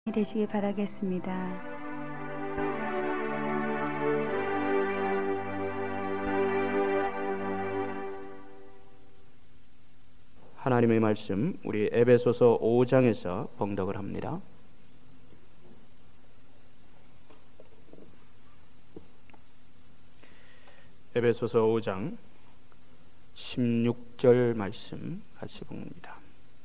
되시길 바라겠습니다. 하나님의 말씀 우리 에베소서 5장에서 봉독을 합니다. 에베소서 5장 16절 말씀 같이 봅니다.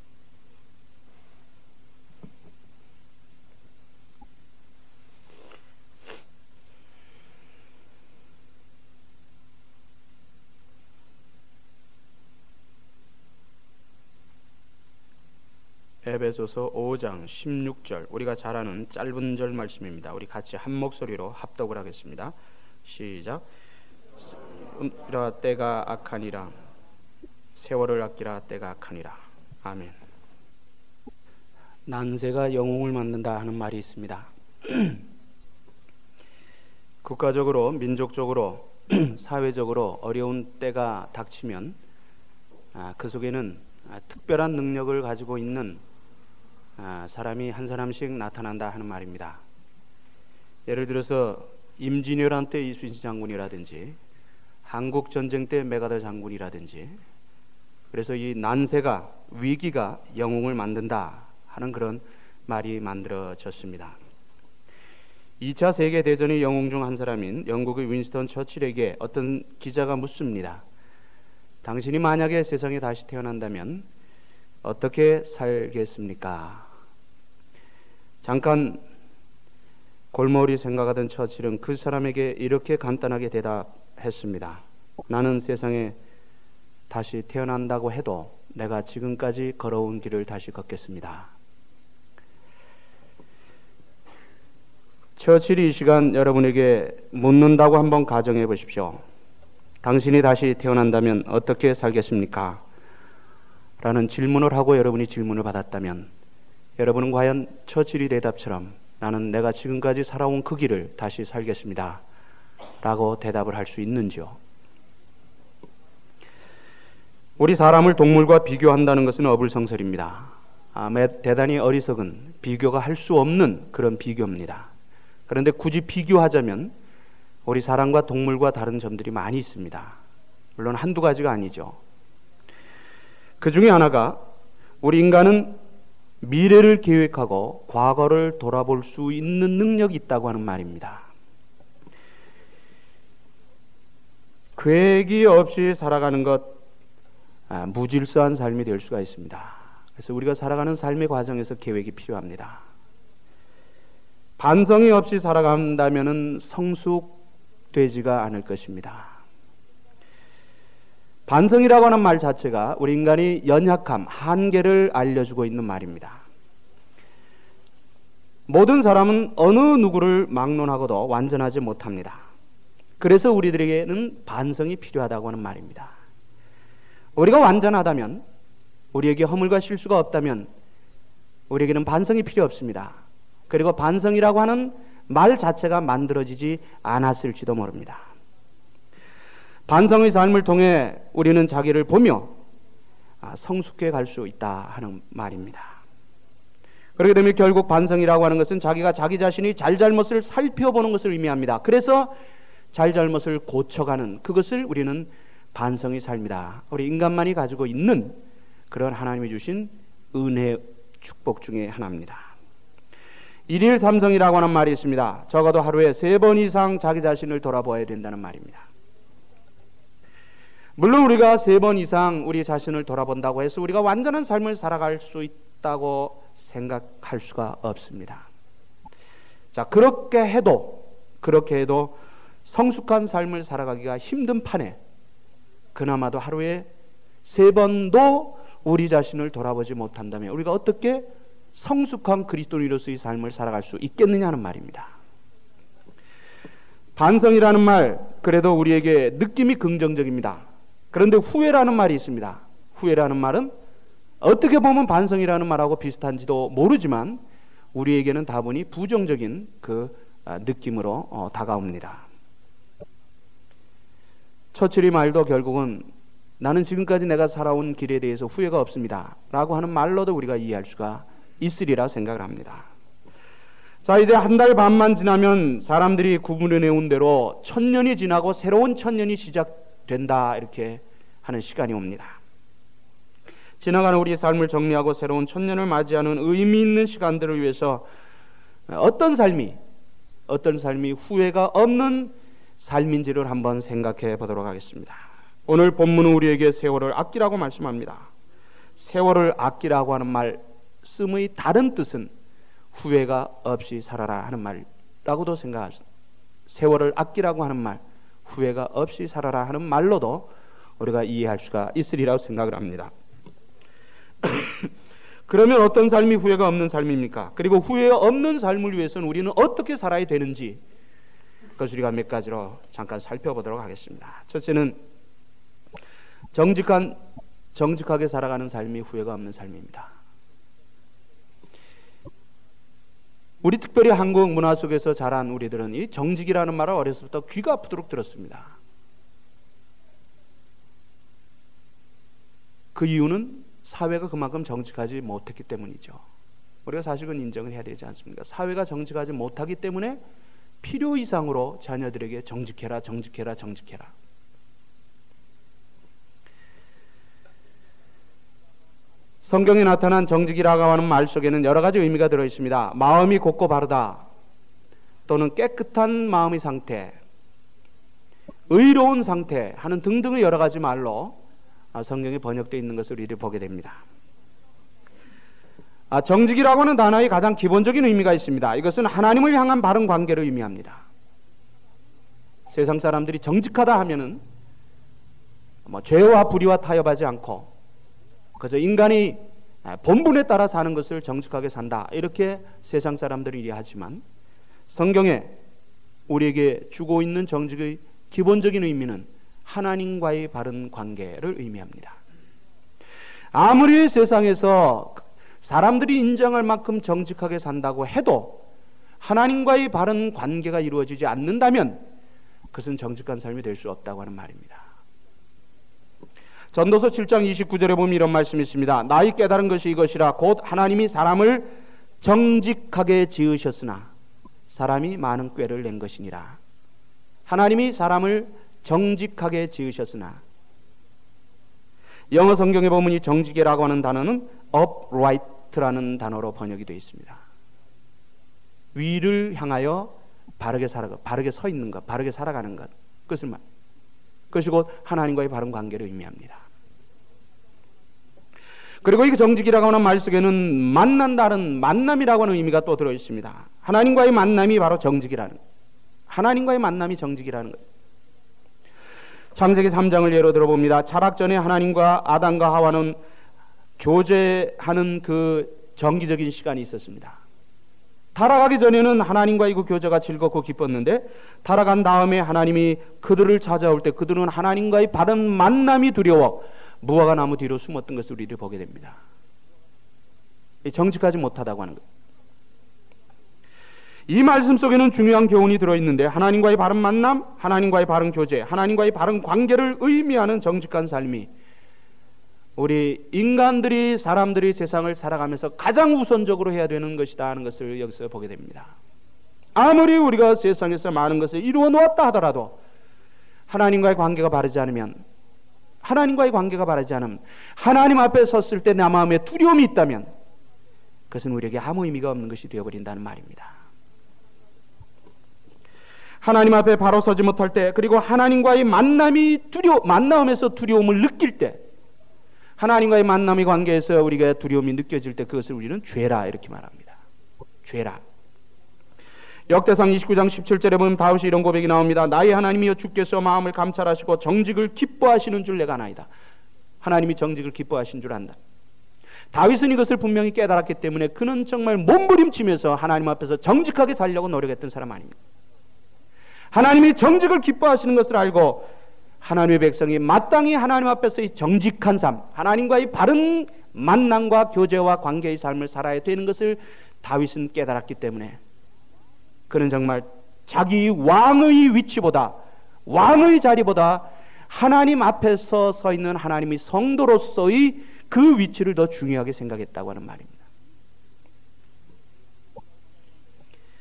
에베소서 5장 16절 우리가 잘 아는 짧은 절 말씀입니다. 우리 같이 한 목소리로 합독을 하겠습니다. 시작. 이라 때가 악하니라 세월을 아끼라 때가 악하니라. 아멘. 난세가 영웅을 만든다 하는 말이 있습니다. 국가적으로 민족적으로 사회적으로 어려운 때가 닥치면 그 속에는 특별한 능력을 가지고 있는 사람이 한 사람씩 나타난다 하는 말입니다. 예를 들어서 임진왜란 때 이순신 장군이라든지 한국 전쟁 때 메가더 장군이라든지, 그래서 이 난세가 위기가 영웅을 만든다 하는 그런 말이 만들어졌습니다. 2차 세계대전의 영웅 중 한 사람인 영국의 윈스턴 처칠에게 어떤 기자가 묻습니다. 당신이 만약에 세상에 다시 태어난다면 어떻게 살겠습니까? 잠깐 골머리 생각하던 처칠은 그 사람에게 이렇게 간단하게 대답했습니다. 나는 세상에 다시 태어난다고 해도 내가 지금까지 걸어온 길을 다시 걷겠습니다. 처칠이 이 시간 여러분에게 묻는다고 한번 가정해 보십시오. 당신이 다시 태어난다면 어떻게 살겠습니까? 라는 질문을 하고 여러분이 질문을 받았다면 여러분은 과연 처칠이 대답처럼 나는 내가 지금까지 살아온 그 길을 다시 살겠습니다 라고 대답을 할 수 있는지요? 우리 사람을 동물과 비교한다는 것은 어불성설입니다. 대단히 어리석은 비교가 할 수 없는 그런 비교입니다. 그런데 굳이 비교하자면 우리 사람과 동물과 다른 점들이 많이 있습니다. 물론 한두 가지가 아니죠. 그 중에 하나가 우리 인간은 미래를 계획하고 과거를 돌아볼 수 있는 능력이 있다고 하는 말입니다. 계획이 없이 살아가는 것, 무질서한 삶이 될 수가 있습니다. 그래서 우리가 살아가는 삶의 과정에서 계획이 필요합니다. 반성이 없이 살아간다면 성숙되지가 않을 것입니다. 반성이라고 하는 말 자체가 우리 인간이 연약함, 한계를 알려주고 있는 말입니다. 모든 사람은 어느 누구를 막론하고도 완전하지 못합니다. 그래서 우리들에게는 반성이 필요하다고 하는 말입니다. 우리가 완전하다면, 우리에게 허물과 실수가 없다면 우리에게는 반성이 필요 없습니다. 그리고 반성이라고 하는 말 자체가 만들어지지 않았을지도 모릅니다. 반성의 삶을 통해 우리는 자기를 보며 성숙해 갈 수 있다 하는 말입니다. 그렇게 되면 결국 반성이라고 하는 것은 자기가 자기 자신이 잘잘못을 살펴보는 것을 의미합니다. 그래서 잘잘못을 고쳐가는 그것을 우리는 반성의 삶이다. 우리 인간만이 가지고 있는 그런 하나님이 주신 은혜, 축복 중에 하나입니다. 일일 삼성이라고 하는 말이 있습니다. 적어도 하루에 3번 이상 자기 자신을 돌아보아야 된다는 말입니다. 물론 우리가 3번 이상 우리 자신을 돌아본다고 해서 우리가 완전한 삶을 살아갈 수 있다고 생각할 수가 없습니다. 자, 그렇게 해도 성숙한 삶을 살아가기가 힘든 판에 그나마도 하루에 3번도 우리 자신을 돌아보지 못한다면 우리가 어떻게 성숙한 그리스도인으로서의 삶을 살아갈 수 있겠느냐 하는 말입니다. 반성이라는 말, 그래도 우리에게 느낌이 긍정적입니다. 그런데 후회라는 말이 있습니다. 후회라는 말은 어떻게 보면 반성이라는 말하고 비슷한지도 모르지만 우리에게는 다분히 부정적인 그 느낌으로 다가옵니다. 처칠의 말도 결국은 나는 지금까지 내가 살아온 길에 대해서 후회가 없습니다 라고 하는 말로도 우리가 이해할 수가 있으리라 생각을 합니다. 자, 이제 한 달 반만 지나면 사람들이 구분해온 대로 1000년이 지나고 새로운 1000년이 시작된다, 이렇게 하는 시간이 옵니다. 지나가는 우리의 삶을 정리하고 새로운 1000년을 맞이하는 의미 있는 시간들을 위해서 어떤 삶이 후회가 없는 삶인지를 한번 생각해 보도록 하겠습니다. 오늘 본문은 우리에게 세월을 아끼라고 말씀합니다. 세월을 아끼라고 하는 말씀의 다른 뜻은 후회가 없이 살아라 하는 말이라고도 생각하십니다. 세월을 아끼라고 하는 말, 후회가 없이 살아라 하는 말로도 우리가 이해할 수가 있으리라고 생각을 합니다. 그러면 어떤 삶이 후회가 없는 삶입니까? 그리고 후회 없는 삶을 위해서는 우리는 어떻게 살아야 되는지, 그것을 우리가 몇 가지로 잠깐 살펴보도록 하겠습니다. 첫째는 정직하게 살아가는 삶이 후회가 없는 삶입니다. 우리 특별히 한국 문화 속에서 자란 우리들은 이 정직이라는 말을 어려서부터 귀가 아프도록 들었습니다. 그 이유는 사회가 그만큼 정직하지 못했기 때문이죠. 우리가 사실은 인정을 해야 되지 않습니까? 사회가 정직하지 못하기 때문에 필요 이상으로 자녀들에게 정직해라. 성경에 나타난 정직이라고 하는 말 속에는 여러 가지 의미가 들어 있습니다. 마음이 곱고 바르다, 또는 깨끗한 마음의 상태, 의로운 상태 하는 등등의 여러 가지 말로 성경에 번역되어 있는 것을 우리를 보게 됩니다. 정직이라고 하는 단어의 가장 기본적인 의미가 있습니다. 이것은 하나님을 향한 바른 관계를 의미합니다. 세상 사람들이 정직하다 하면은 죄와 불의와 타협하지 않고 그래서 인간이 본분에 따라 사는 것을 정직하게 산다, 이렇게 세상 사람들이 이해하지만 성경에 우리에게 주고 있는 정직의 기본적인 의미는 하나님과의 바른 관계를 의미합니다. 아무리 세상에서 사람들이 인정할 만큼 정직하게 산다고 해도 하나님과의 바른 관계가 이루어지지 않는다면 그것은 정직한 삶이 될 수 없다고 하는 말입니다. 전도서 7장 29절에 보면 이런 말씀이 있습니다. 나의 깨달은 것이 이것이라 곧 하나님이 사람을 정직하게 지으셨으나 사람이 많은 꾀를 낸 것이니라. 하나님이 사람을 정직하게 지으셨으나, 영어 성경에 보면 이 정직이라고 하는 단어는 upright라는 단어로 번역이 되어 있습니다. 위를 향하여 바르게 살아가, 바르게 서 있는 것, 바르게 살아가는 것, 그것이 곧 하나님과의 바른 관계를 의미합니다. 그리고 이 정직이라고 하는 말 속에는 만난다는 만남이라고 하는 의미가 또 들어 있습니다. 하나님과의 만남이 바로 정직이라는, 하나님과의 만남이 정직이라는 것. 창세기 3장을 예로 들어봅니다. 타락 전에 하나님과 아담과 하와는 교제하는 그 정기적인 시간이 있었습니다. 타락하기 전에는 하나님과의 그 교제가 즐겁고 기뻤는데, 타락한 다음에 하나님이 그들을 찾아올 때 그들은 하나님과의 바른 만남이 두려워 무화과 나무 뒤로 숨었던 것을 우리를 보게 됩니다. 정직하지 못하다고 하는 것. 이 말씀 속에는 중요한 교훈이 들어있는데, 하나님과의 바른 만남, 하나님과의 바른 교제, 하나님과의 바른 관계를 의미하는 정직한 삶이 우리 인간들이, 사람들이 세상을 살아가면서 가장 우선적으로 해야 되는 것이다 하는 것을 여기서 보게 됩니다. 아무리 우리가 세상에서 많은 것을 이루어 놓았다 하더라도 하나님과의 관계가 바르지 않으면, 하나님 앞에 섰을 때 내 마음에 두려움이 있다면 그것은 우리에게 아무 의미가 없는 것이 되어버린다는 말입니다. 하나님 앞에 바로 서지 못할 때, 그리고 하나님과의 만남에서 두려움을 느낄 때, 하나님과의 만남의 관계에서 우리가 두려움이 느껴질 때 그것을 우리는 죄라 이렇게 말합니다. 죄라. 역대상 29장 17절에 보면 다윗이 이런 고백이 나옵니다. 나의 하나님이여, 주께서 마음을 감찰하시고 정직을 기뻐하시는 줄 내가 아나이다. 하나님이 정직을 기뻐하신 줄 안다. 다윗은 이것을 분명히 깨달았기 때문에 그는 정말 몸부림치면서 하나님 앞에서 정직하게 살려고 노력했던 사람 아닙니다. 하나님이 정직을 기뻐하시는 것을 알고 하나님의 백성이 마땅히 하나님 앞에서의 정직한 삶, 하나님과의 바른 만남과 교제와 관계의 삶을 살아야 되는 것을 다윗은 깨달았기 때문에 그는 정말 자기 왕의 위치보다, 왕의 자리보다 하나님 앞에서 서 있는 하나님의 성도로서의 그 위치를 더 중요하게 생각했다고 하는 말입니다.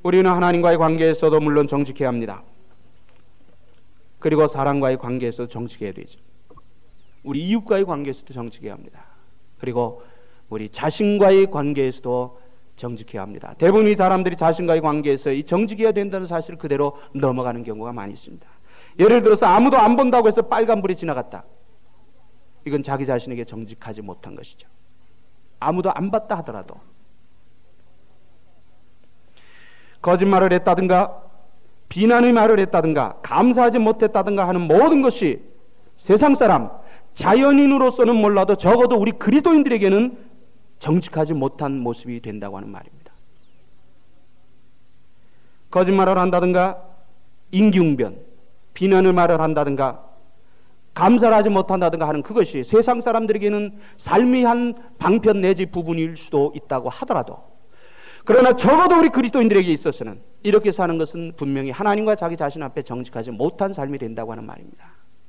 우리는 하나님과의 관계에서도 물론 정직해야 합니다. 그리고 사람과의 관계에서도 정직해야 되죠. 우리 이웃과의 관계에서도 정직해야 합니다. 그리고 우리 자신과의 관계에서도 정직해야 합니다. 대부분의 사람들이 자신과의 관계에서 이 정직해야 된다는 사실을 그대로 넘어가는 경우가 많이 있습니다. 예를 들어서 아무도 안 본다고 해서 빨간불이 지나갔다. 이건 자기 자신에게 정직하지 못한 것이죠. 아무도 안 봤다 하더라도 거짓말을 했다든가 비난의 말을 했다든가 감사하지 못했다든가 하는 모든 것이 세상 사람, 자연인으로서는 몰라도 적어도 우리 그리스도인들에게는 정직하지 못한 모습이 된다고 하는 말입니다. 거짓말을 한다든가 임기응변, 비난의 말을 한다든가 감사를 하지 못한다든가 하는 그것이 세상 사람들에게는 삶의 한 방편 내지 부분일 수도 있다고 하더라도, 그러나 적어도 우리 그리스도인들에게 있어서는 이렇게 사는 것은 분명히 하나님과 자기 자신 앞에 정직하지 못한 삶이 된다고 하는 말입니다.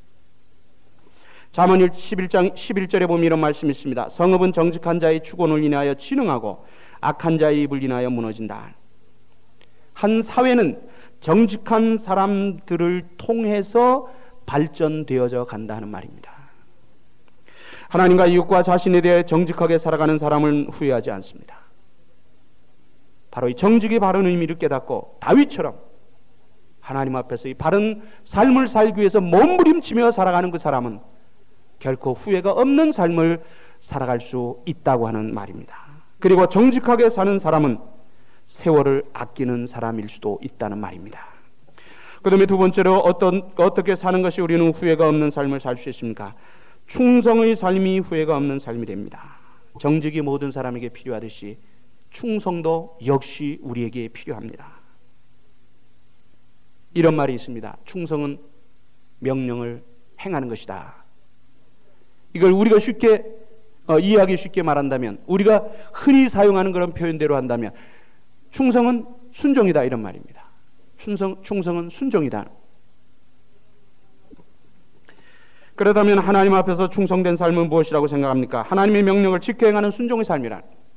잠언 11장 11절에 보면 이런 말씀이 있습니다. 성읍은 정직한 자의 축원을 인하여 진흥하고 악한 자의 입을 인하여 무너진다. 한 사회는 정직한 사람들을 통해서 발전되어져 간다 하는 말입니다. 하나님과 이웃과 자신에 대해 정직하게 살아가는 사람은 후회하지 않습니다. 바로 이 정직의 바른 의미를 깨닫고 다윗처럼 하나님 앞에서 이 바른 삶을 살기 위해서 몸부림치며 살아가는 그 사람은 결코 후회가 없는 삶을 살아갈 수 있다고 하는 말입니다. 그리고 정직하게 사는 사람은 세월을 아끼는 사람일 수도 있다는 말입니다. 그 다음에 두 번째로 어떻게 사는 것이 우리는 후회가 없는 삶을 살 수 있습니까? 충성의 삶이 후회가 없는 삶이 됩니다. 정직이 모든 사람에게 필요하듯이 충성도 역시 우리에게 필요합니다. 이런 말이 있습니다. 충성은 명령을 행하는 것이다. 이걸 우리가 쉽게 이해하기 쉽게 말한다면, 우리가 흔히 사용하는 그런 표현대로 한다면 충성은 순종이다 이런 말입니다. 충성은 순종이다. 그렇다면 하나님 앞에서 충성된 삶은 무엇이라고 생각합니까? 하나님의 명령을 지켜 행하는 순종의 삶이란.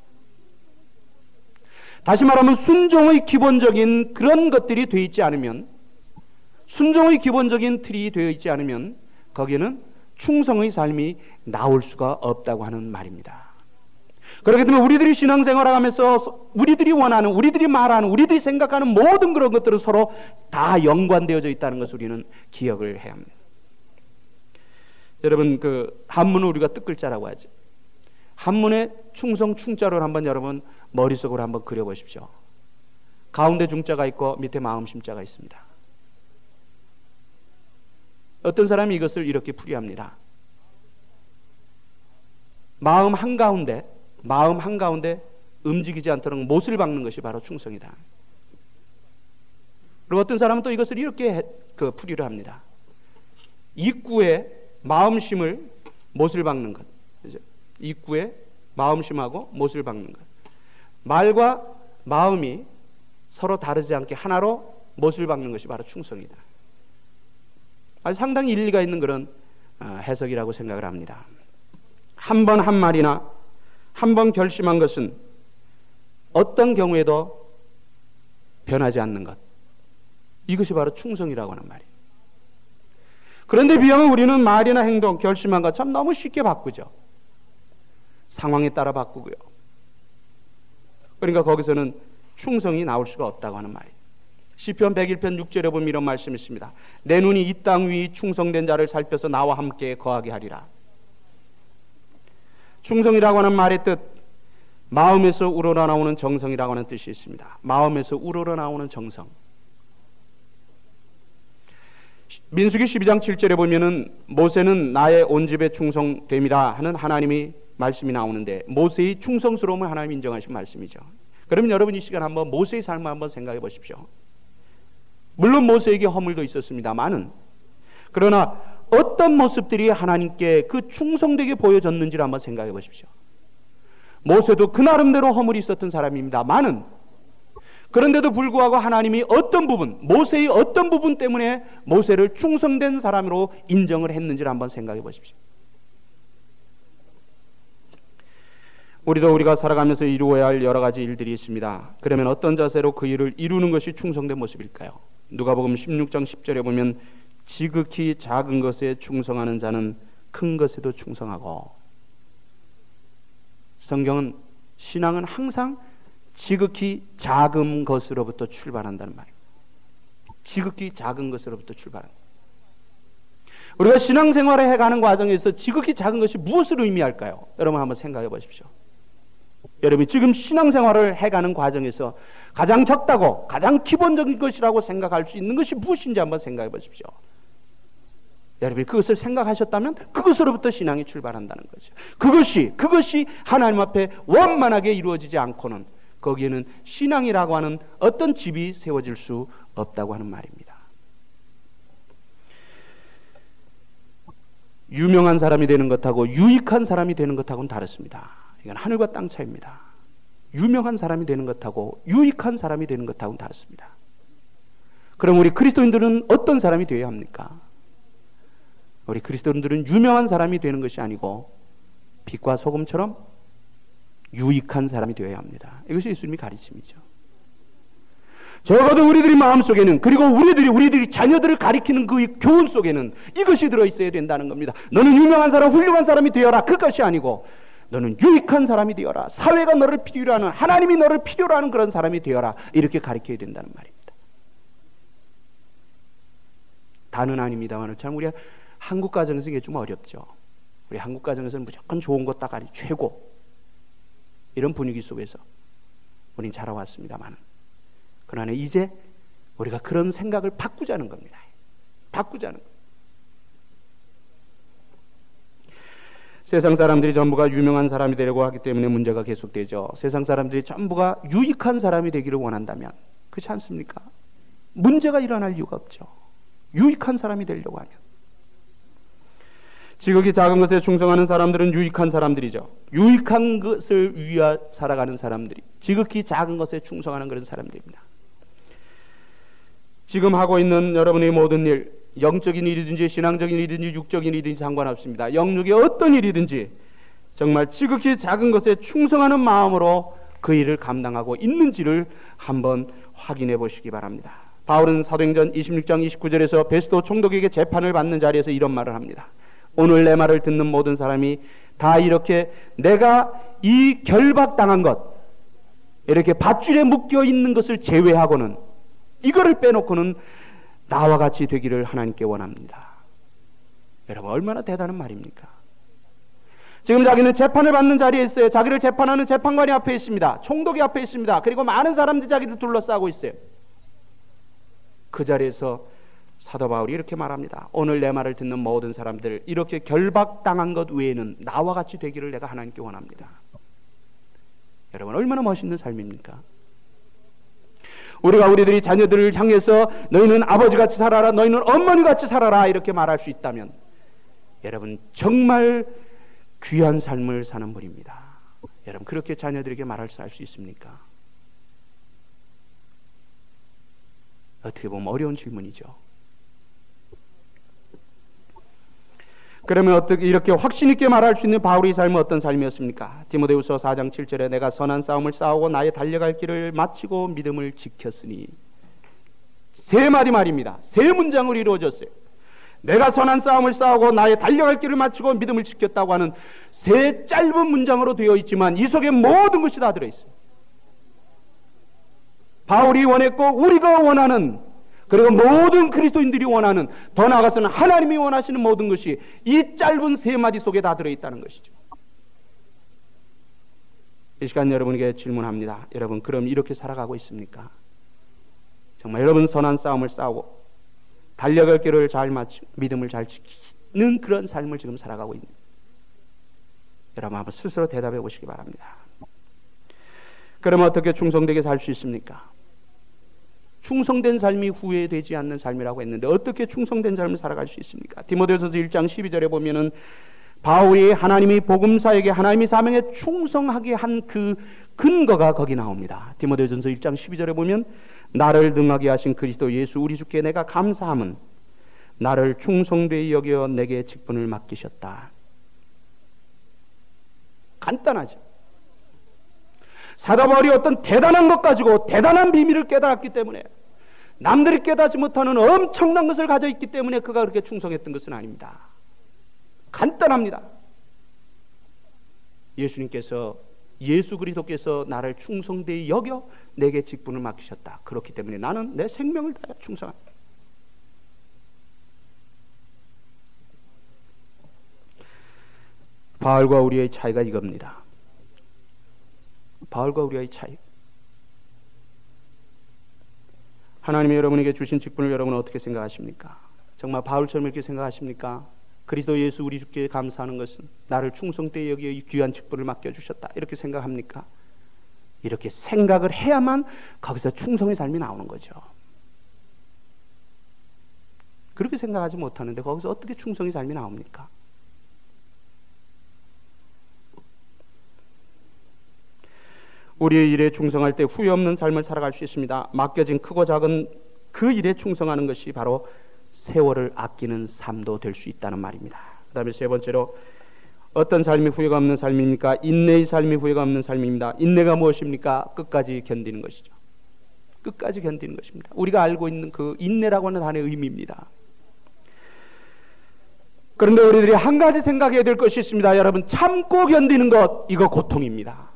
다시 말하면 순종의 기본적인 그런 것들이 되어 있지 않으면, 순종의 기본적인 틀이 되어 있지 않으면 거기에는 충성의 삶이 나올 수가 없다고 하는 말입니다. 그렇기 때문에 우리들이 신앙생활을 하면서 우리들이 원하는, 우리들이 말하는, 우리들이 생각하는 모든 그런 것들은 서로 다 연관되어져 있다는 것을 우리는 기억을 해야 합니다. 여러분, 그 한문을 우리가 뜻글자라고 하죠. 한문의 충성 충자를 한번 여러분 머릿속으로 한번 그려보십시오. 가운데 중자가 있고 밑에 마음 심자가 있습니다. 어떤 사람이 이것을 이렇게 풀이합니다. 마음 한가운데 움직이지 않도록 못을 박는 것이 바로 충성이다. 그리고 어떤 사람은 또 이것을 이렇게 풀이를 합니다. 입구에 마음심을 못을 박는 것. 그죠? 입구에 마음심하고 못을 박는 것. 말과 마음이 서로 다르지 않게 하나로 못을 박는 것이 바로 충성이다. 아주 상당히 일리가 있는 그런 해석이라고 생각을 합니다. 한 번 한 말이나 한 번 결심한 것은 어떤 경우에도 변하지 않는 것. 이것이 바로 충성이라고 하는 말이에요. 그런데 비하면 우리는 말이나 행동, 결심한 것 참 너무 쉽게 바꾸죠. 상황에 따라 바꾸고요. 그러니까 거기서는 충성이 나올 수가 없다고 하는 말이에요. 시편 101편 6절에 보면 이런 말씀이 있습니다. 내 눈이 이 땅 위 충성된 자를 살펴서 나와 함께 거하게 하리라. 충성이라고 하는 말의 뜻, 마음에서 우러나오는 정성이라고 하는 뜻이 있습니다. 마음에서 우러나오는 정성. 민수기 12장 7절에 보면은 모세는 나의 온 집에 충성됨이라 하는 하나님의 말씀이 나오는데, 모세의 충성스러움을 하나님 인정하신 말씀이죠. 그러면 여러분 이 시간 한번 모세의 삶을 한번 생각해 보십시오. 물론 모세에게 허물도 있었습니다만은, 그러나 어떤 모습들이 하나님께 그 충성되게 보여졌는지를 한번 생각해 보십시오. 모세도 그 나름대로 허물이 있었던 사람입니다만은, 그런데도 불구하고 하나님이 어떤 부분, 모세의 어떤 부분 때문에 모세를 충성된 사람으로 인정을 했는지를 한번 생각해 보십시오. 우리도 우리가 살아가면서 이루어야 할 여러 가지 일들이 있습니다. 그러면 어떤 자세로 그 일을 이루는 것이 충성된 모습일까요? 누가복음 16장 10절에 보면 지극히 작은 것에 충성하는 자는 큰 것에도 충성하고, 성경은 신앙은 항상 지극히 작은 것으로부터 출발한다는 말입니다. 지극히 작은 것으로부터 출발한다. 우리가 신앙생활을 해가는 과정에서 지극히 작은 것이 무엇을 의미할까요? 여러분 한번 생각해 보십시오. 여러분이 지금 신앙생활을 해가는 과정에서 가장 적다고 가장 기본적인 것이라고 생각할 수 있는 것이 무엇인지 한번 생각해 보십시오. 여러분이 그것을 생각하셨다면 그것으로부터 신앙이 출발한다는 거죠. 그것이 하나님 앞에 원만하게 이루어지지 않고는 거기에는 신앙이라고 하는 어떤 집이 세워질 수 없다고 하는 말입니다. 유명한 사람이 되는 것하고 유익한 사람이 되는 것하고는 다릅니다. 이건 하늘과 땅 차이입니다. 유명한 사람이 되는 것하고 유익한 사람이 되는 것하고는 다릅니다. 그럼 우리 그리스도인들은 어떤 사람이 되어야 합니까? 우리 그리스도인들은 유명한 사람이 되는 것이 아니고 빛과 소금처럼 유익한 사람이 되어야 합니다. 이것이 예수님이 가르침이죠. 적어도 우리들이 마음속에는, 그리고 우리들이 자녀들을 가리키는 그 교훈 속에는 이것이 들어있어야 된다는 겁니다. 너는 유명한 사람, 훌륭한 사람이 되어라. 그것이 아니고 너는 유익한 사람이 되어라. 사회가 너를 필요로 하는, 하나님이 너를 필요로 하는 그런 사람이 되어라. 이렇게 가르쳐야 된다는 말입니다. 다는 아닙니다만 참 우리가 한국 가정에서 이게 좀 어렵죠. 우리 한국 가정에서는 무조건 좋은 것 따가리 최고, 이런 분위기 속에서 우린 자라왔습니다만, 그러나 이제 우리가 그런 생각을 바꾸자는 겁니다. 바꾸자는 겁니다. 세상 사람들이 전부가 유명한 사람이 되려고 하기 때문에 문제가 계속되죠. 세상 사람들이 전부가 유익한 사람이 되기를 원한다면, 그렇지 않습니까? 문제가 일어날 이유가 없죠. 유익한 사람이 되려고 하면. 지극히 작은 것에 충성하는 사람들은 유익한 사람들이죠. 유익한 것을 위하여 살아가는 사람들이 지극히 작은 것에 충성하는 그런 사람들입니다. 지금 하고 있는 여러분의 모든 일, 영적인 일이든지 신앙적인 일이든지 육적인 일이든지 상관없습니다. 영육의 어떤 일이든지 정말 지극히 작은 것에 충성하는 마음으로 그 일을 감당하고 있는지를 한번 확인해 보시기 바랍니다. 바울은 사도행전 26장 29절에서 베스도 총독에게 재판을 받는 자리에서 이런 말을 합니다. 오늘 내 말을 듣는 모든 사람이 다 이렇게 내가 이 결박당한 것, 이렇게 밧줄에 묶여 있는 것을 제외하고는, 이거를 빼놓고는 나와 같이 되기를 하나님께 원합니다. 여러분 얼마나 대단한 말입니까? 지금 자기는 재판을 받는 자리에 있어요. 자기를 재판하는 재판관이 앞에 있습니다. 총독이 앞에 있습니다. 그리고 많은 사람들이 자기를 둘러싸고 있어요. 그 자리에서 사도 바울이 이렇게 말합니다. 오늘 내 말을 듣는 모든 사람들, 이렇게 결박당한 것 외에는 나와 같이 되기를 내가 하나님께 원합니다. 여러분 얼마나 멋있는 삶입니까? 우리가 우리들이 자녀들을 향해서 너희는 아버지같이 살아라, 너희는 어머니같이 살아라 이렇게 말할 수 있다면 여러분 정말 귀한 삶을 사는 분입니다. 여러분 그렇게 자녀들에게 말할 수 있습니까? 어떻게 보면 어려운 질문이죠. 그러면 어떻게 이렇게 확신 있게 말할 수 있는 바울의 삶은 어떤 삶이었습니까? 디모데후서 4장 7절에 내가 선한 싸움을 싸우고 나의 달려갈 길을 마치고 믿음을 지켰으니, 세 마디 말입니다. 세 문장으로 이루어졌어요. 내가 선한 싸움을 싸우고 나의 달려갈 길을 마치고 믿음을 지켰다고 하는 세 짧은 문장으로 되어 있지만 이 속에 모든 것이 다 들어있어요. 바울이 원했고 우리가 원하는, 그리고 모든 그리스도인들이 원하는, 더 나아가서는 하나님이 원하시는 모든 것이 이 짧은 세 마디 속에 다 들어있다는 것이죠. 이 시간 여러분에게 질문합니다. 여러분 그럼 이렇게 살아가고 있습니까? 정말 여러분 선한 싸움을 싸우고 달려갈 길을 잘 마치고 믿음을 잘 지키는 그런 삶을 지금 살아가고 있는, 여러분 한번 스스로 대답해 보시기 바랍니다. 그러면 어떻게 충성되게 살 수 있습니까? 충성된 삶이 후회되지 않는 삶이라고 했는데 어떻게 충성된 삶을 살아갈 수 있습니까? 디모데후서 1장 12절에 보면은 바울이 하나님이 복음사에게 하나님의 사명에 충성하게 한 그 근거가 거기 나옵니다. 디모데전서 1장 12절에 보면 나를 능하게 하신 그리스도 예수 우리 주께 내가 감사함은 나를 충성되이 여겨 내게 직분을 맡기셨다. 간단하죠. 사도 바울이 어떤 대단한 것 가지고 대단한 비밀을 깨달았기 때문에, 남들이 깨닫지 못하는 엄청난 것을 가져 있기 때문에 그가 그렇게 충성했던 것은 아닙니다. 간단합니다. 예수 그리스도께서 나를 충성되이 여겨 내게 직분을 맡기셨다. 그렇기 때문에 나는 내 생명을 다하여 충성합니다. 바울과 우리의 차이가 이겁니다. 바울과 우리의 차이. 하나님이 여러분에게 주신 직분을 여러분은 어떻게 생각하십니까? 정말 바울처럼 이렇게 생각하십니까? 그리스도 예수 우리 주께 감사하는 것은 나를 충성되이 여기에 이 귀한 직분을 맡겨주셨다, 이렇게 생각합니까? 이렇게 생각을 해야만 거기서 충성의 삶이 나오는 거죠. 그렇게 생각하지 못하는데 거기서 어떻게 충성의 삶이 나옵니까? 우리의 일에 충성할 때 후회 없는 삶을 살아갈 수 있습니다. 맡겨진 크고 작은 그 일에 충성하는 것이 바로 세월을 아끼는 삶도 될 수 있다는 말입니다. 그 다음에 세 번째로, 어떤 삶이 후회가 없는 삶입니까? 인내의 삶이 후회가 없는 삶입니다. 인내가 무엇입니까? 끝까지 견디는 것이죠. 끝까지 견디는 것입니다. 우리가 알고 있는 그 인내라고 하는 단어의 의미입니다. 그런데 우리들이 한 가지 생각해야 될 것이 있습니다. 여러분, 참고 견디는 것, 이거 고통입니다.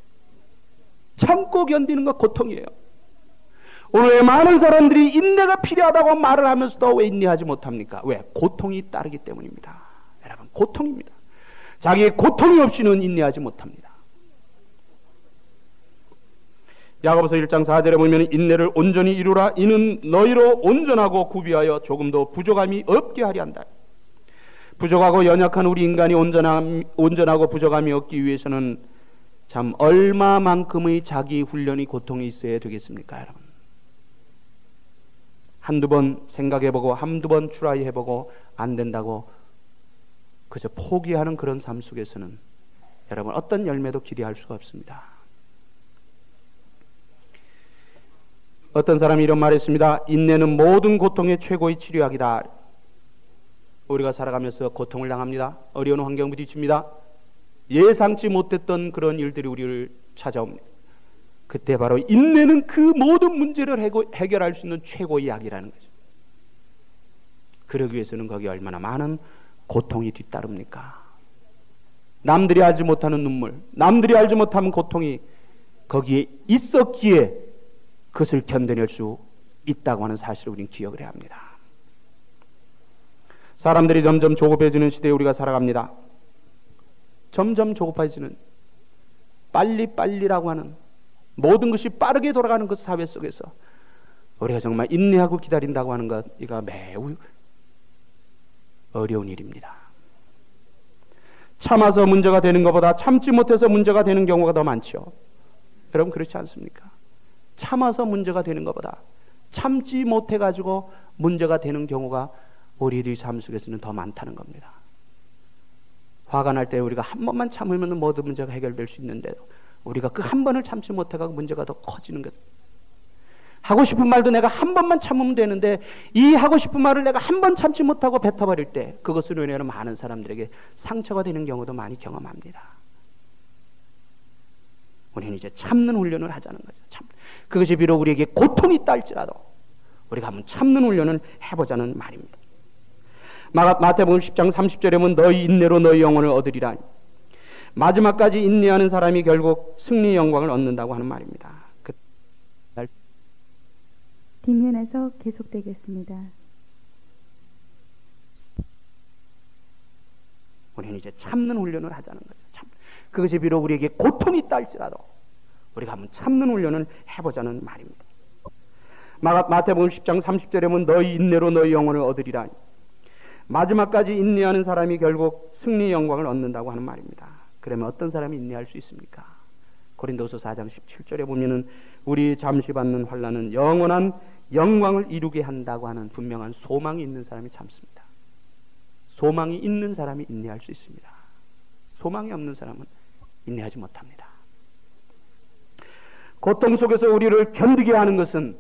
참고 견디는 것 고통이에요. 오늘 많은 사람들이 인내가 필요하다고 말을 하면서도 왜 인내하지 못합니까? 왜? 고통이 따르기 때문입니다. 여러분, 고통입니다. 자기의 고통이 없이는 인내하지 못합니다. 야고보서 1장 4절에 보면 인내를 온전히 이루라. 이는 너희로 온전하고 구비하여 조금도 부족함이 없게 하려 한다. 부족하고 연약한 우리 인간이 온전하고 부족함이 없기 위해서는 참 얼마만큼의 자기 훈련이 고통이 있어야 되겠습니까, 여러분? 한두 번 생각해보고 한두 번 트라이해보고 안 된다고 그저 포기하는 그런 삶 속에서는 여러분 어떤 열매도 기대할 수가 없습니다. 어떤 사람이 이런 말을 했습니다. 인내는 모든 고통의 최고의 치료약이다. 우리가 살아가면서 고통을 당합니다. 어려운 환경 부딪힙니다. 예상치 못했던 그런 일들이 우리를 찾아옵니다. 그때 바로 인내는 그 모든 문제를 해결할 수 있는 최고의 약이라는 거죠. 그러기 위해서는 거기에 얼마나 많은 고통이 뒤따릅니까? 남들이 알지 못하는 눈물, 남들이 알지 못하는 고통이 거기에 있었기에 그것을 견뎌낼 수 있다고 하는 사실을 우리는 기억을 해야 합니다. 사람들이 점점 조급해지는 시대에 우리가 살아갑니다. 점점 조급해지는, 빨리빨리라고 하는, 모든 것이 빠르게 돌아가는 그 사회 속에서 우리가 정말 인내하고 기다린다고 하는 것, 이거 매우 어려운 일입니다. 참아서 문제가 되는 것보다 참지 못해서 문제가 되는 경우가 더 많죠. 여러분, 그렇지 않습니까? 참아서 문제가 되는 것보다 참지 못해가지고 문제가 되는 경우가 우리들의 삶 속에서는 더 많다는 겁니다. 화가 날 때 우리가 한 번만 참으면 모든 문제가 해결될 수 있는데도 우리가 그 한 번을 참지 못해가지고 문제가 더 커지는 것. 하고 싶은 말도 내가 한 번만 참으면 되는데 이 하고 싶은 말을 내가 한 번 참지 못하고 뱉어버릴 때 그것으로 인해 많은 사람들에게 상처가 되는 경우도 많이 경험합니다. 우리는 이제 참는 훈련을 하자는 거죠. 그것이 비록 우리에게 고통이 있다 할지라도 우리가 한번 참는 훈련을 해보자는 말입니다. 마태복음 10장 30절에 보면 너희 인내로 너희 영혼을 얻으리라. 마지막까지 인내하는 사람이 결국 승리의 영광을 얻는다고 하는 말입니다. 뒷면에서 계속되겠습니다. 우리는 이제 참는 훈련을 하자는 거죠. 그것이 비록 우리에게 고통이 있다 할지라도 우리가 한번 참는 훈련을 해보자는 말입니다. 마태복음 10장 30절에 보면 너희 인내로 너희 영혼을 얻으리라. 마지막까지 인내하는 사람이 결국 승리의 영광을 얻는다고 하는 말입니다. 그러면 어떤 사람이 인내할 수 있습니까? 고린도서 4장 17절에 보면은 우리 잠시 받는 환난은 영원한 영광을 이루게 한다고 하는 분명한 소망이 있는 사람이 참습니다. 소망이 있는 사람이 인내할 수 있습니다. 소망이 없는 사람은 인내하지 못합니다. 고통 속에서 우리를 견디게 하는 것은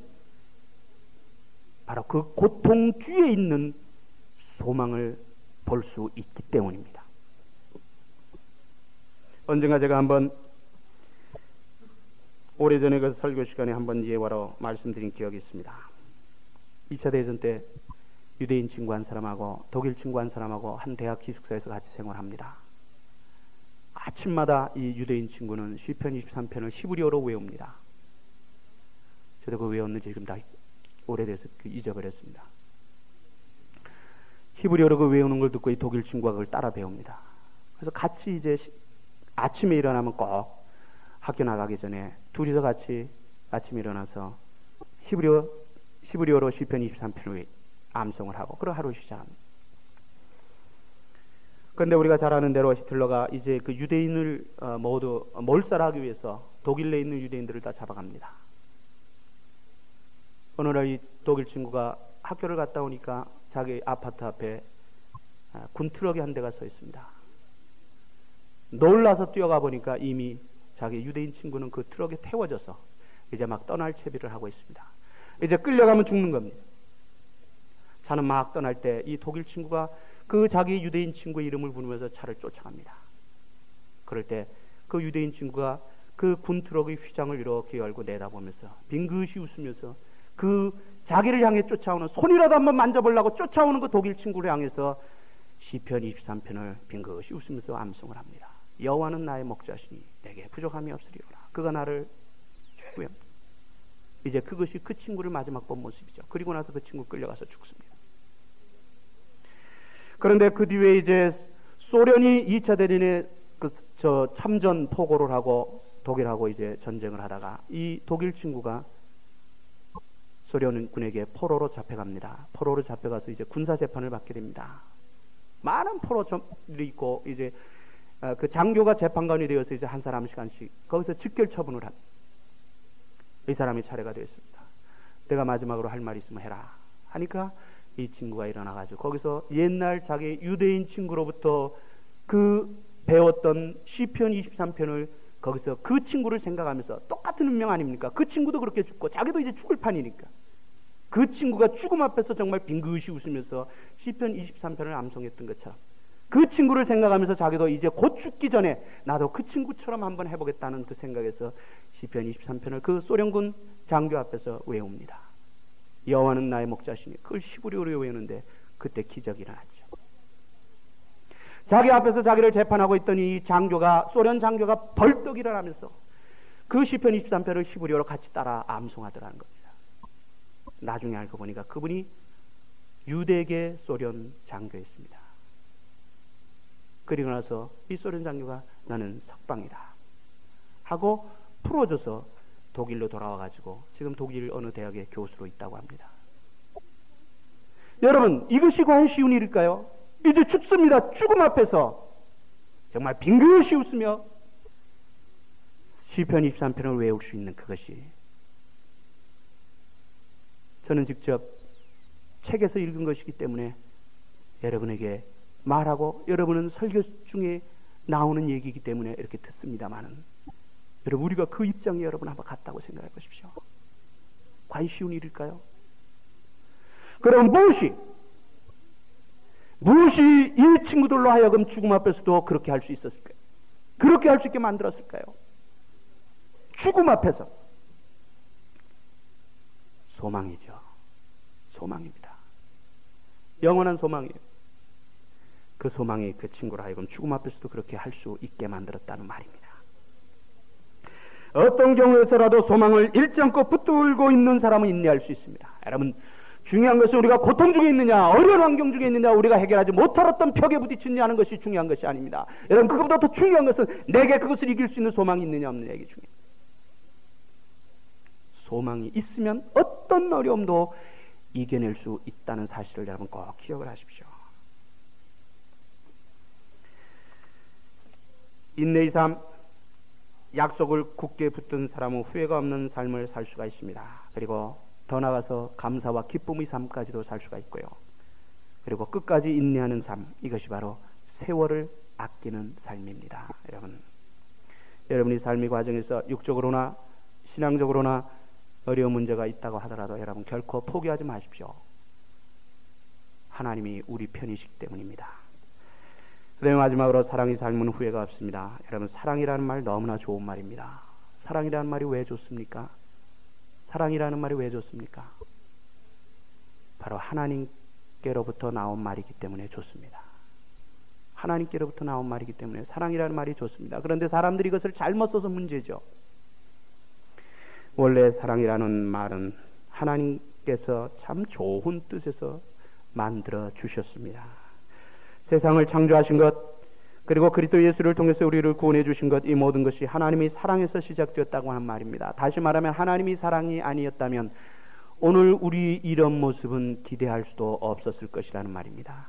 바로 그 고통 뒤에 있는 소망을 볼 수 있기 때문입니다. 언젠가 제가 한번 오래전에 그 설교 시간에 한번 예화로 말씀드린 기억이 있습니다. 2차 대전 때 유대인 친구 한 사람하고 독일 친구 한 사람하고 한 대학 기숙사에서 같이 생활합니다. 아침마다 이 유대인 친구는 시편 23편을 히브리어로 외웁니다. 저도 그 외웠는지 지금 다 오래돼서 잊어버렸습니다. 히브리어로 그 외우는 걸 듣고 이 독일 친구가 그걸 따라 배웁니다. 그래서 같이 이제 아침에 일어나면 꼭 학교 나가기 전에 둘이서 같이 아침에 일어나서 히브리어로 시편 23편을 암송을 하고 그런 하루 시작합니다. 그런데 우리가 잘 아는 대로 히틀러가 이제 그 유대인을 모두 몰살하기 위해서 독일 내에 있는 유대인들을 다 잡아갑니다. 어느 날 이 독일 친구가 학교를 갔다 오니까 자기 아파트 앞에 군 트럭이 한 대가 서 있습니다. 놀라서 뛰어가 보니까 이미 자기 유대인 친구는 그 트럭에 태워져서 이제 막 떠날 채비를 하고 있습니다. 이제 끌려가면 죽는 겁니다. 차는 막 떠날 때 이 독일 친구가 그 자기 유대인 친구의 이름을 부르면서 차를 쫓아갑니다. 그럴 때 그 유대인 친구가 그 군 트럭의 휘장을 이렇게 열고 내다보면서 빙긋이 웃으면서 그 자기를 향해 쫓아오는, 손이라도 한번 만져보려고 쫓아오는 그 독일 친구를 향해서 시편 23편을 빙긋이 웃으면서 암송을 합니다. 여호와는 나의 목자시니 내게 부족함이 없으리로라. 그가 나를 구합니다. 이제 그것이 그 친구를 마지막 본 모습이죠. 그리고 나서 그 친구 끌려가서 죽습니다. 그런데 그 뒤에 이제 소련이 2차 대전에 참전 포고를 하고 독일하고 이제 전쟁을 하다가 이 독일 친구가 소련군에게 포로로 잡혀갑니다. 포로로 잡혀가서 이제 군사 재판을 받게 됩니다. 많은 포로들이 있고 이제 그 장교가 재판관이 되어서 이제 한 사람 시간씩 거기서 직결 처분을 합니다. 이 사람이 차례가 되었습니다. 내가 마지막으로 할 말 있으면 해라 하니까 이 친구가 일어나가지고 거기서 옛날 자기 유대인 친구로부터 그 배웠던 시편 23편을 거기서 그 친구를 생각하면서, 똑같은 운명 아닙니까? 그 친구도 그렇게 죽고 자기도 이제 죽을 판이니까 그 친구가 죽음 앞에서 정말 빙긋이 웃으면서 시편 23편을 암송했던 것처럼 그 친구를 생각하면서 자기도 이제 곧 죽기 전에 나도 그 친구처럼 한번 해보겠다는 그 생각에서 시편 23편을 그 소련군 장교 앞에서 외웁니다. 여호와는 나의 목자시니, 그걸 히브리어로 외우는데 그때 기적이 일어났죠. 자기 앞에서 자기를 재판하고 있던 이 장교가, 소련 장교가 벌떡 일어나면서 그 시편 23편을 히브리어로 같이 따라 암송하더라는 겁니다. 나중에 알고 보니까 그분이 유대계 소련 장교였습니다. 그리고 나서 이 소련 장교가 나는 석방이다 하고 풀어줘서 독일로 돌아와가지고 지금 독일 어느 대학의 교수로 있다고 합니다. 여러분, 이것이 과연 쉬운 일일까요? 이제 죽습니다. 죽음 앞에서 정말 빙긋이 웃으며 시편 23편을 외울 수 있는 그것이, 저는 직접 책에서 읽은 것이기 때문에 여러분에게 말하고, 여러분은 설교 중에 나오는 얘기이기 때문에 이렇게 듣습니다만은, 여러분, 우리가 그 입장에 여러분 한번 갔다고 생각해 보십시오. 과연 쉬운 일일까요? 그럼 무엇이 이 친구들로 하여금 죽음 앞에서도 그렇게 할 수 있었을까요? 그렇게 할 수 있게 만들었을까요? 죽음 앞에서 소망이죠. 소망입니다. 영원한 소망이에요. 그 소망이 그 친구로 하여금 죽음 앞에서도 그렇게 할 수 있게 만들었다는 말입니다. 어떤 경우에서라도 소망을 잃지 않고 붙들고 있는 사람은 인내할 수 있습니다. 여러분, 중요한 것은 우리가 고통 중에 있느냐, 어려운 환경 중에 있느냐, 우리가 해결하지 못할 어떤 벽에 부딪히느냐 하는 것이 중요한 것이 아닙니다. 여러분, 그것보다 더 중요한 것은 내게 그것을 이길 수 있는 소망이 있느냐 없느냐, 이게 중요해요. 소망이 있으면 어떤 어려움도 이겨낼 수 있다는 사실을 여러분 꼭 기억을 하십시오. 인내의 삶, 약속을 굳게 붙든 사람은 후회가 없는 삶을 살 수가 있습니다. 그리고 더 나아가서 감사와 기쁨의 삶까지도 살 수가 있고요. 그리고 끝까지 인내하는 삶, 이것이 바로 세월을 아끼는 삶입니다. 여러분이 삶의 과정에서 육적으로나 신앙적으로나 어려운 문제가 있다고 하더라도 여러분 결코 포기하지 마십시오. 하나님이 우리 편이시기 때문입니다. 그다음에 마지막으로 사랑의 삶은 후회가 없습니다. 여러분, 사랑이라는 말 너무나 좋은 말입니다. 사랑이라는 말이 왜 좋습니까? 사랑이라는 말이 왜 좋습니까? 바로 하나님께로부터 나온 말이기 때문에 좋습니다. 하나님께로부터 나온 말이기 때문에 사랑이라는 말이 좋습니다. 그런데 사람들이 이것을 잘못 써서 문제죠. 원래 사랑이라는 말은 하나님께서 참 좋은 뜻에서 만들어 주셨습니다. 세상을 창조하신 것, 그리고 그리스도 예수를 통해서 우리를 구원해 주신 것, 이 모든 것이 하나님이 사랑에서 시작되었다고 하는 말입니다. 다시 말하면 하나님이 사랑이 아니었다면 오늘 우리 이런 모습은 기대할 수도 없었을 것이라는 말입니다.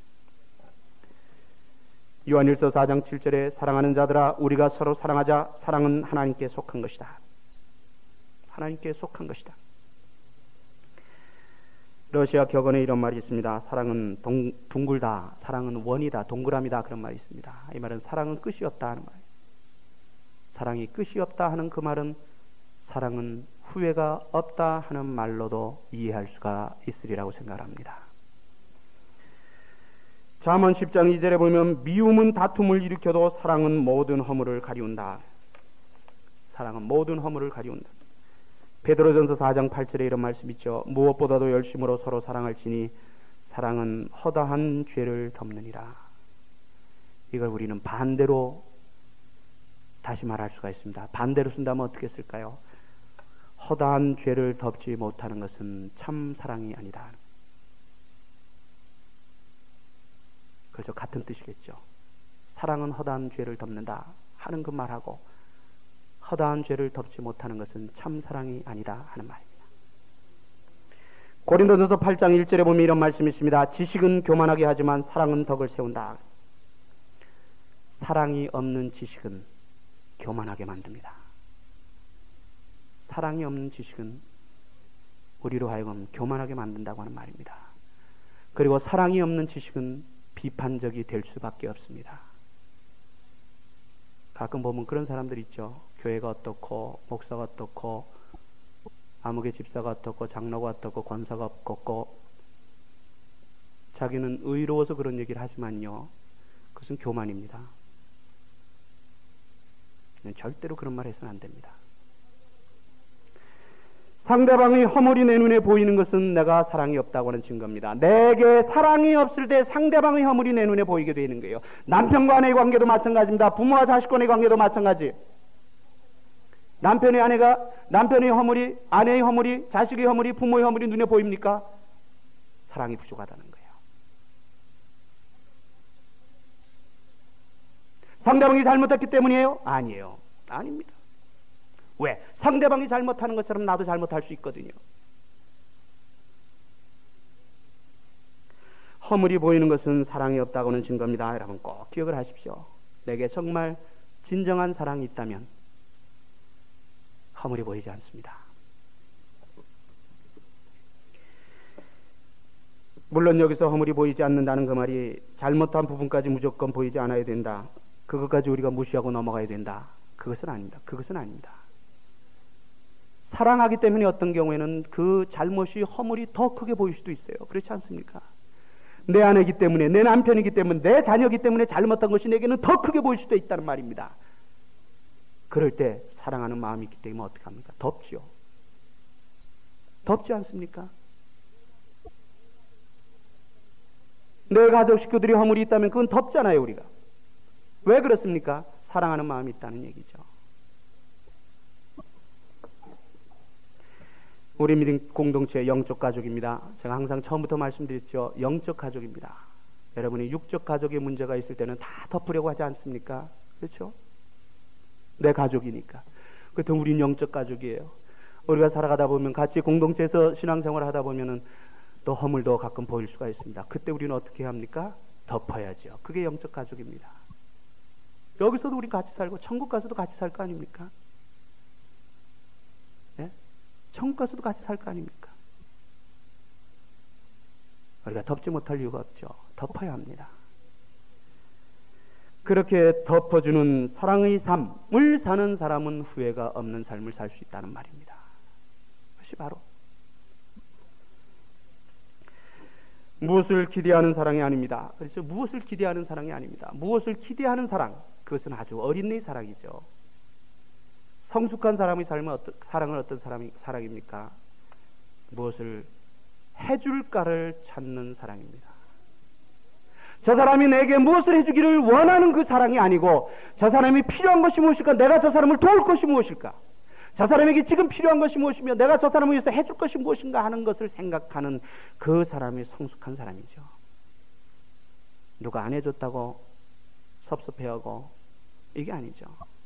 요한일서 4장 7절에 사랑하는 자들아 우리가 서로 사랑하자. 사랑은 하나님께 속한 것이다. 하나님께 속한 것이다. 러시아 격언에 이런 말이 있습니다. 사랑은 둥글다. 사랑은 원이다. 동그라미다. 그런 말이 있습니다. 이 말은 사랑은 끝이 없다 하는 말이에요. 사랑이 끝이 없다 하는 그 말은 사랑은 후회가 없다 하는 말로도 이해할 수가 있으리라고 생각합니다. 잠언 10장 2절에 보면 미움은 다툼을 일으켜도 사랑은 모든 허물을 가리운다. 사랑은 모든 허물을 가리운다. 베드로전서 4장 8절에 이런 말씀 있죠. 무엇보다도 열심으로 서로 사랑할지니 사랑은 허다한 죄를 덮느니라. 이걸 우리는 반대로 다시 말할 수가 있습니다. 반대로 쓴다면 어떻게 쓸까요? 허다한 죄를 덮지 못하는 것은 참 사랑이 아니다. 그래서 같은 뜻이겠죠. 사랑은 허다한 죄를 덮는다 하는 그 말하고 허다한 죄를 덮지 못하는 것은 참 사랑이 아니다 하는 말입니다. 고린도전서 8장 1절에 보면 이런 말씀이 있습니다. 지식은 교만하게 하지만 사랑은 덕을 세운다. 사랑이 없는 지식은 교만하게 만듭니다. 사랑이 없는 지식은 우리로 하여금 교만하게 만든다고 하는 말입니다. 그리고 사랑이 없는 지식은 비판적이 될 수밖에 없습니다. 가끔 보면 그런 사람들 있죠. 교회가 어떻고 목사가 어떻고 아무개 집사가 어떻고 장로가 어떻고 권사가 어떻고 자기는 의로워서 그런 얘기를 하지만요, 그것은 교만입니다. 절대로 그런 말 해서는 안 됩니다. 상대방의 허물이 내 눈에 보이는 것은 내가 사랑이 없다고 하는 증거입니다. 내게 사랑이 없을 때 상대방의 허물이 내 눈에 보이게 되는 거예요. 남편과 아내의 관계도 마찬가지입니다. 부모와 자식 간의 관계도 마찬가지. 남편의 허물이, 아내의 허물이, 자식의 허물이, 부모의 허물이 눈에 보입니까? 사랑이 부족하다는 거예요. 상대방이 잘못했기 때문이에요? 아니에요. 아닙니다. 왜? 상대방이 잘못하는 것처럼 나도 잘못할 수 있거든요. 허물이 보이는 것은 사랑이 없다고는 증거입니다. 여러분 꼭 기억을 하십시오. 내게 정말 진정한 사랑이 있다면 허물이 보이지 않습니다. 물론 여기서 허물이 보이지 않는다는 그 말이 잘못한 부분까지 무조건 보이지 않아야 된다, 그것까지 우리가 무시하고 넘어가야 된다, 그것은 아닙니다. 그것은 아닙니다. 사랑하기 때문에 어떤 경우에는 그 잘못이, 허물이 더 크게 보일 수도 있어요. 그렇지 않습니까? 내 아내이기 때문에, 내 남편이기 때문에, 내 자녀이기 때문에 잘못한 것이 내게는 더 크게 보일 수도 있다는 말입니다. 그럴 때 사랑하는 마음이 있기 때문에 어떻게 합니까? 덮지요. 덮지 않습니까? 내 가족 식구들이 허물이 있다면 그건 덮잖아요, 우리가. 왜 그렇습니까? 사랑하는 마음이 있다는 얘기죠. 우리 믿음 공동체의 영적 가족입니다. 제가 항상 처음부터 말씀드렸죠. 영적 가족입니다. 여러분이 육적 가족에 문제가 있을 때는 다 덮으려고 하지 않습니까? 그렇죠? 내 가족이니까. 그렇다면 우린 영적 가족이에요. 우리가 살아가다 보면 같이 공동체에서 신앙생활을 하다 보면은 또 허물도 가끔 보일 수가 있습니다. 그때 우리는 어떻게 합니까? 덮어야죠. 그게 영적 가족입니다. 여기서도 우리 같이 살고 천국 가서도 같이 살 거 아닙니까? 네? 천국 가서도 같이 살 거 아닙니까? 우리가 덮지 못할 이유가 없죠. 덮어야 합니다. 그렇게 덮어주는 사랑의 삶을 사는 사람은 후회가 없는 삶을 살 수 있다는 말입니다. 그것이 바로 무엇을 기대하는 사랑이 아닙니다. 그렇죠? 무엇을 기대하는 사랑이 아닙니다. 무엇을 기대하는 사랑, 그것은 아주 어린애의 사랑이죠. 성숙한 사람의 사랑은 어떤 사랑입니까? 무엇을 해줄까를 찾는 사랑입니다. 저 사람이 내게 무엇을 해주기를 원하는 그 사랑이 아니고, 저 사람이 필요한 것이 무엇일까? 내가 저 사람을 도울 것이 무엇일까? 저 사람에게 지금 필요한 것이 무엇이며 내가 저 사람을 위해서 해줄 것이 무엇인가 하는 것을 생각하는 그 사람이 성숙한 사람이죠. 누가 안 해줬다고 섭섭해하고 이게 아니죠.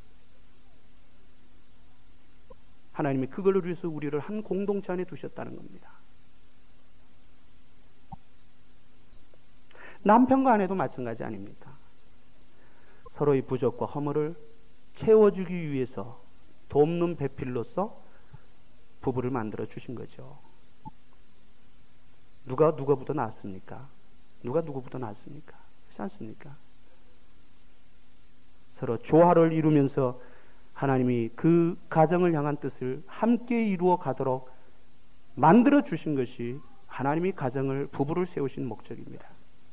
하나님이 그걸 위해서 우리를 한 공동체 안에 두셨다는 겁니다. 남편과 아내도 마찬가지 아닙니까? 서로의 부족과 허물을 채워주기 위해서 돕는 배필로서 부부를 만들어 주신 거죠. 누가 누구보다 낫습니까? 누가 누구보다 낫습니까? 그렇지 않습니까? 서로 조화를 이루면서 하나님이 그 가정을 향한 뜻을 함께 이루어 가도록 만들어 주신 것이 하나님이 가정을, 부부를 세우신 목적입니다.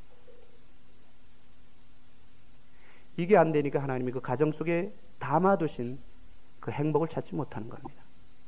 이게 안 되니까 하나님이 그 가정 속에 담아두신 그 행복을 찾지 못하는 겁니다.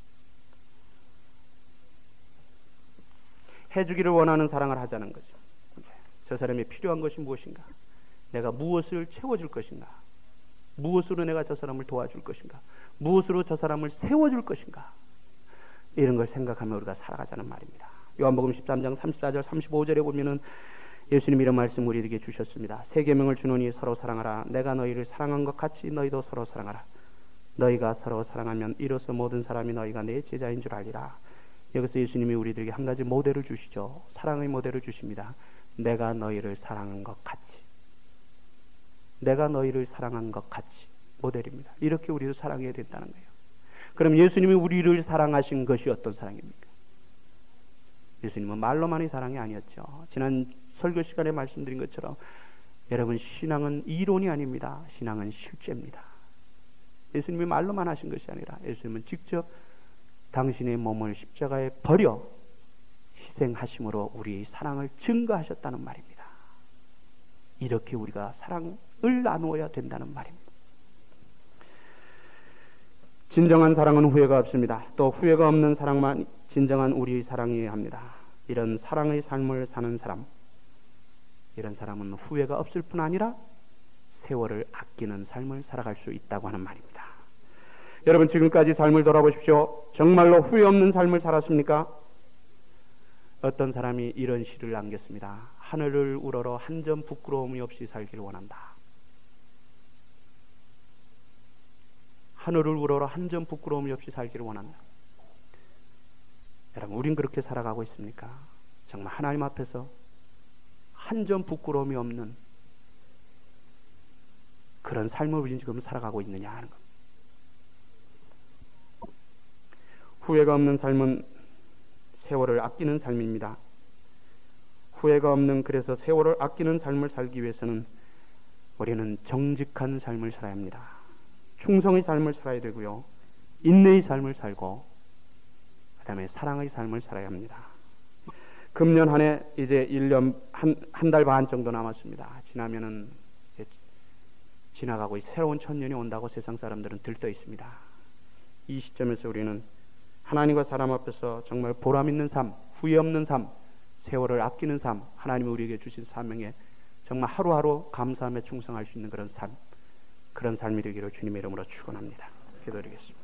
해주기를 원하는 사랑을 하자는 거죠. 저 사람이 필요한 것이 무엇인가? 내가 무엇을 채워줄 것인가? 무엇으로 내가 저 사람을 도와줄 것인가? 무엇으로 저 사람을 세워줄 것인가? 이런 걸 생각하며 우리가 살아가자는 말입니다. 요한복음 13장 34절 35절에 보면은 예수님 이런 말씀 우리에게 주셨습니다. 새 계명을 주노니 서로 사랑하라. 내가 너희를 사랑한 것 같이 너희도 서로 사랑하라. 너희가 서로 사랑하면 이로써 모든 사람이 너희가 내 제자인 줄 알리라. 여기서 예수님이 우리들에게 한 가지 모델을 주시죠. 사랑의 모델을 주십니다. 내가 너희를 사랑한 것 같이. 내가 너희를 사랑한 것 같이. 모델입니다. 이렇게 우리도 사랑해야 된다는 거예요. 그럼 예수님이 우리를 사랑하신 것이 어떤 사랑입니까? 예수님은 말로만의 사랑이 아니었죠. 지난 설교 시간에 말씀드린 것처럼 여러분, 신앙은 이론이 아닙니다. 신앙은 실제입니다. 예수님이 말로만 하신 것이 아니라 예수님은 직접 당신의 몸을 십자가에 버려 희생하심으로 우리의 사랑을 증거하셨다는 말입니다. 이렇게 우리가 사랑을 나누어야 된다는 말입니다. 진정한 사랑은 후회가 없습니다. 또 후회가 없는 사랑만 진정한 우리의 사랑이어야 합니다. 이런 사랑의 삶을 사는 사람, 이런 사람은 후회가 없을 뿐 아니라 세월을 아끼는 삶을 살아갈 수 있다고 하는 말입니다. 여러분, 지금까지 삶을 돌아보십시오. 정말로 후회 없는 삶을 살았습니까? 어떤 사람이 이런 시를 남겼습니다. 하늘을 우러러 한 점 부끄러움이 없이 살기를 원한다. 하늘을 우러러 한 점 부끄러움이 없이 살기를 원한다. 여러분, 우린 그렇게 살아가고 있습니까? 정말 하나님 앞에서 한 점 부끄러움이 없는 그런 삶을 우린 지금 살아가고 있느냐 하는 것. 후회가 없는 삶은 세월을 아끼는 삶입니다. 후회가 없는, 그래서 세월을 아끼는 삶을 살기 위해서는 우리는 정직한 삶을 살아야 합니다. 충성의 삶을 살아야 되고요, 인내의 삶을 살고, 그 다음에 사랑의 삶을 살아야 합니다. 금년 한 해 이제 1년 한 달 반 정도 남았습니다. 지나면은 지나가고 새로운 천년이 온다고 세상 사람들은 들떠 있습니다. 이 시점에서 우리는 하나님과 사람 앞에서 정말 보람 있는 삶, 후회 없는 삶, 세월을 아끼는 삶, 하나님이 우리에게 주신 사명에 정말 하루하루 감사하며 충성할 수 있는 그런 삶, 그런 삶이 되기를 주님의 이름으로 축원합니다. 기도드리겠습니다.